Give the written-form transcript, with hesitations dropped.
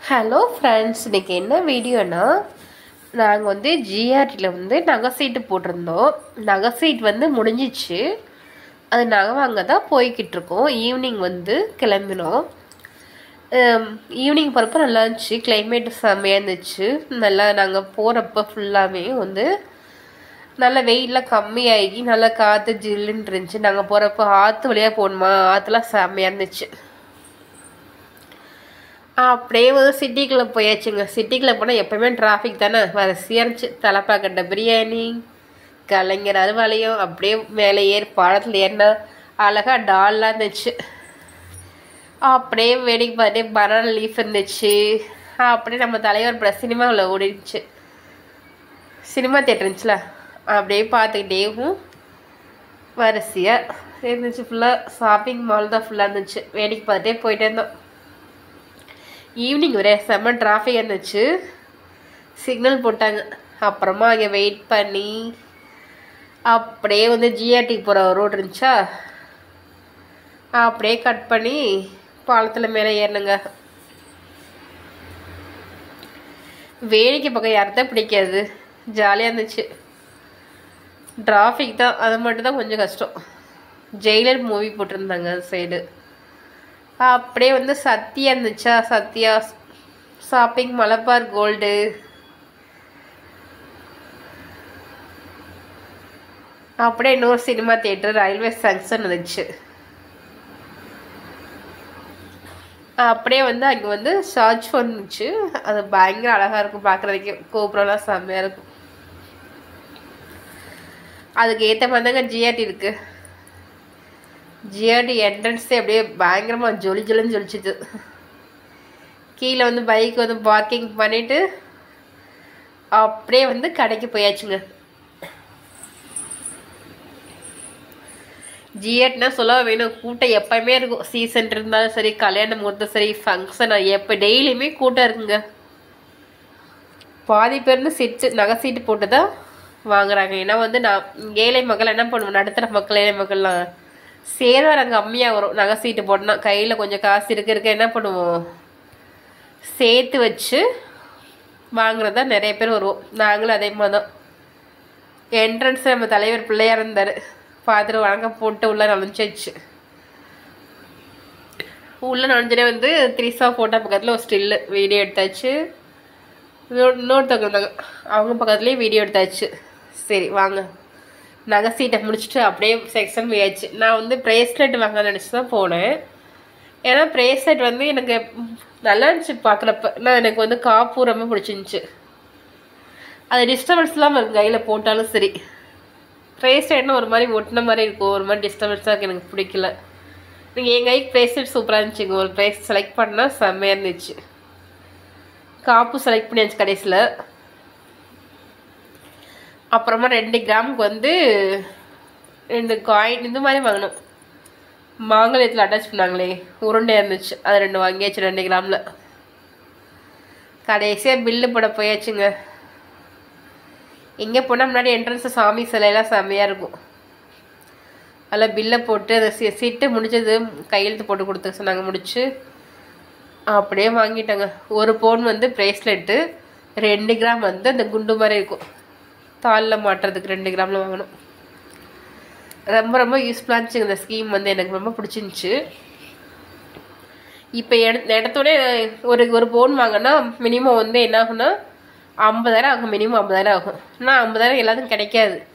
Hello friends, இன்றைக்கி என்ன வீடியோனா, நாங்கள் வந்து ஜிஆர்டியில் வந்து நகை சீட்டு போட்டிருந்தோம். நகை சீட் வந்து முடிஞ்சிச்சு. அது நகை வாங்க தான் போய்கிட்டுருக்கோம். ஈவினிங் வந்து கிளம்பினோம். ஈவினிங் போகிறப்ப நல்லா இருந்துச்சு, கிளைமேட்டு செம்மையாக இருந்துச்சு. நல்லா நாங்கள் போகிறப்ப ஃபுல்லாகவே வந்து நல்லா வெயிலெலாம் கம்மியாகி நல்லா காற்று ஜில்லுன்னு இருந்துச்சு. நாங்கள் போகிறப்ப ஆற்று வழியாக போகணுமா, ஆற்றுலாம் செம்மையாக இருந்துச்சு. அப்படியே வந்து சிட்டிக்குள்ளே போயாச்சுங்க. சிட்டிக்குள்ளே போனால் எப்போயுமே டிராஃபிக் தானே, வரிசையாக இருந்துச்சு. தலைப்பாக்கட்ட பிரியாணி, கலைஞர் அலுவலயம், அப்படியே மேலே ஏறி பாலத்தில் ஏறினா அழகாக டால்லாம் இருந்துச்சு. அப்படியே வேடிக்கை பார்த்துட்டே பனானா லீஃப் இருந்துச்சு. அப்படியே நம்ம தலைவர் படம் சினிமாவில் ஓடிடுச்சு. சினிமா தேட்டர் இருந்துச்சுல, அப்படியே பார்த்துக்கிட்டேவும் வரிசையாக இருந்துச்சு. ஃபுல்லாக ஷாப்பிங் மால் தான் ஃபுல்லாக இருந்துச்சு. வேடிக்கை பார்த்துட்டே போயிட்டே இருந்தோம். ஈவினிங் ஒரே செம்ம டிராஃபிக் இருந்துச்சு. சிக்னல் போட்டாங்க. அப்புறமா அங்கே வெயிட் பண்ணி அப்படியே வந்து ஜிஆர்டிக்கு போகிற ரோடு இருந்துச்சா, அப்படியே கட் பண்ணி பாலத்தில் மேலே ஏறினுங்க. வேடிக்கை பக்கம் யார்தான் பிடிக்காது, ஜாலியாக இருந்துச்சு. டிராஃபிக் தான், அது மட்டும்தான் கொஞ்சம் கஷ்டம். ஜெயிலர் மூவி போட்டிருந்தாங்க அந்த சைடு. அப்படியே வந்து சத்யா இருந்துச்சா, சத்யா ஷாப்பிங், மலபார் கோல்டு, அப்படியே இன்னொரு சினிமா தியேட்டர், ரயில்வே ஜங்ஷன் இருந்துச்சு. அப்படியே வந்து அங்கே வந்து ஷார்ஜ் ஃபோன் இருந்துச்சு. அது பயங்கர அழகாக இருக்கும் பார்க்குறதுக்கே. கோபுரம்லாம் செம்மையாக இருக்கும். அதுக்கு ஏற்ற மாதிரி தாங்க ஜிஆர்டி இருக்குது. ஜிஆர்டி என்ட்ரன்ஸே அப்படியே பயங்கரமாக ஜொலி ஜொலின்னு ஜொலிச்சுது. கீழே வந்து பைக் வந்து பார்க்கிங் பண்ணிவிட்டு அப்படியே வந்து கடைக்கு போயாச்சுங்க. ஜிஆர்டினா சொல்ல வேணும், கூட்டம் எப்போயுமே இருக்கும். சீசன் இருந்தாலும் சரி, கல்யாணம் முகூர்த்தம் சரி, ஃபங்க்ஷன் எப்போ டெய்லியுமே கூட்டம் இருக்குங்க. பாதி பேர்னு நகை சீட்டு போட்டு தான் வாங்குறாங்க. ஏன்னா வந்து நான் ஏழை மக்கள் என்ன பண்ணுவோம், நடுத்தர மக்கள் ஏழை மக்கள்லாம் சேதாரம் கம்மியாக வரும். நகை சீட்டு போட்டோம்னா கையில் கொஞ்சம் காசு இருக்க என்ன பண்ணுவோம், சேர்த்து வச்சு வாங்குறதா நிறைய பேர் வருவோம். நாங்களும் அதே மாதிரி தான். என்ட்ரன்ஸ் நம்ம தலைவர் பிள்ளையார் இருந்தார். பார்த்துட்டு வணக்கம் போட்டு உள்ளே நுழைஞ்சிச்சு. உள்ளே நுழைஞ்சனே வந்து த்ரிஷா ஃபோட்டோ பக்கத்தில் ஒரு ஸ்டில்லு வீடியோ எடுத்தாச்சு. இன்னொருத்தவங்க இருந்தாங்க, அவங்க பக்கத்துலேயே வீடியோ எடுத்தாச்சு. சரி வாங்க, நகை சீட்டை முடிச்சுட்டு அப்படியே செக்ஷன் போயாச்சு. நான் வந்து ப்ரேஸ்லெட் வாங்க நினச்சி தான் போனேன். ஏன்னா ப்ரேஸ்லெட் வந்து எனக்கு நல்லா இருந்துச்சு பார்க்குறப்ப. நான் எனக்கு வந்து காப்பு ரொம்ப பிடிச்சிருந்துச்சி. அது டிஸ்டர்பன்ஸ்லாம் இருக்கும் கையில் போட்டாலும் சரி. ப்ரேஸ்லெட்னா ஒரு மாதிரி ஒட்டின மாதிரி இருக்கும், ஒரு மாதிரி டிஸ்டர்பன்ஸாக இருக்குது, எனக்கு பிடிக்கல. நீங்கள் என் கைக்கு ப்ரேஸ்லெட் சூப்பராக இருந்துச்சுங்க. ஒரு ப்ரைஸ் செலக்ட் பண்ணால் செம்மையாக இருந்துச்சு. காப்பு செலக்ட் பண்ணியாச்சு கடைசியில். அப்புறமா 2 கிராமுக்கு வந்து 2 காயின் இந்த மாதிரி வாங்கினோம். மாங்கல்யத்தில் அட்டாச் பண்ணாங்களே, உருண்டையாக இருந்துச்சு, அது 2 வாங்கியாச்சு 2 கிராமில். கடைசியாக பில்லு போட போயாச்சுங்க. எங்கே போனால் முன்னாடி என்ட்ரன்ஸு சாமி சிலையெல்லாம் செம்மையாக இருக்கும். அதில் பில்லை போட்டு அந்த சீட்டு முடிஞ்சது கையெழுத்து போட்டு கொடுத்து சொன்னாங்க. முடிச்சு அப்படியே வாங்கிட்டாங்க. 1 பவுன் வந்து ப்ரேஸ்லெட்டு, 2 கிராம் வந்து அந்த குண்டு மாதிரி இருக்கும், தாளில் மாட்டுறதுக்கு 2 கிராமில் வாங்கணும். ரொம்ப ரொம்ப யூஸ்ஃபுல்லாக இருந்துச்சு இந்த ஸ்கீம். வந்து எனக்கு ரொம்ப பிடிச்சிருந்துச்சி. இப்போ இடத்தோட ஒரு பவுன் வாங்கினா மினிமம் வந்து என்ன ஆகும்னா 50,000 ஆகும். மினிமம் 50,000 ஆகும். ஆனால் 50,000 எல்லாத்துக்கும் கிடைக்காது.